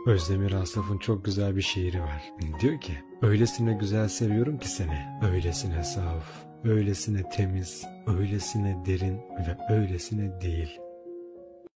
Özdemir Asaf'ın çok güzel bir şiiri var. Diyor ki, öylesine güzel seviyorum ki seni, öylesine saf, öylesine temiz, öylesine derin ve öylesine değil.